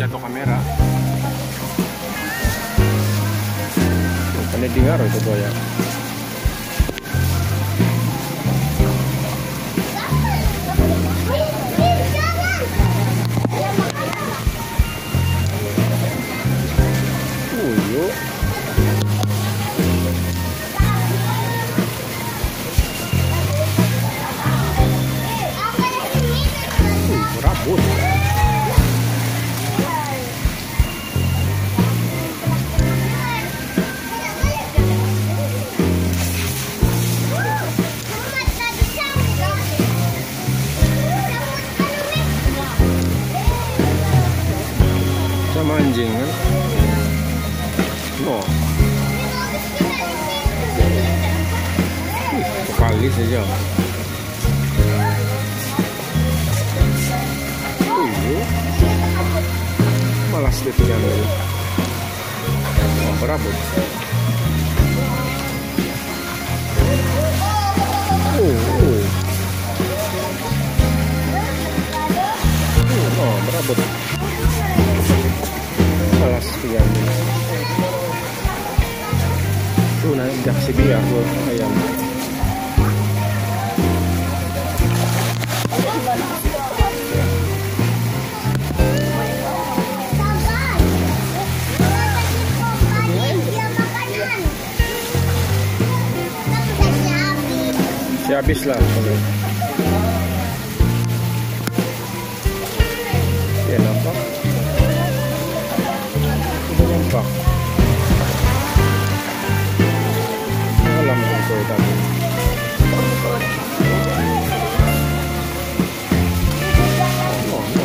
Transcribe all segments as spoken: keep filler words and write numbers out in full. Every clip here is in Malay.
jatuh kamera. Bukannya dengar itu buaya. Uyuk. Rambut. Sama anjing kan? No. Ih, kali saja. Malas dia tinggal dulu. Oh, berabut. Oh, oh. Oh, berabut. Malas tinggal dulu. Tuh, naik jaksi biar gua ayam. Ya habis lah. Ya nampak. Sudah nampak. Alam itu tadi. Oh, no.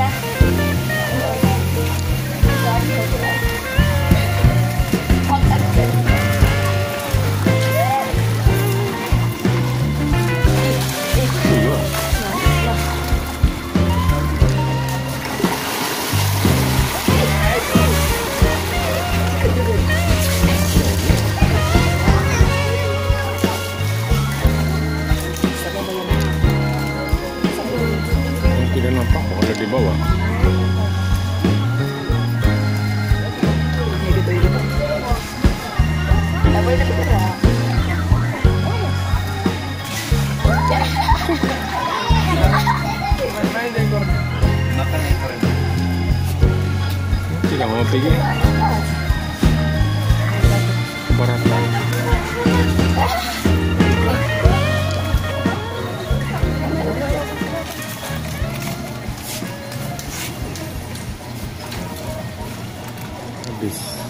Tidak nampak kok ada di bawah. Tidak mau pergi. Baratan. Habis.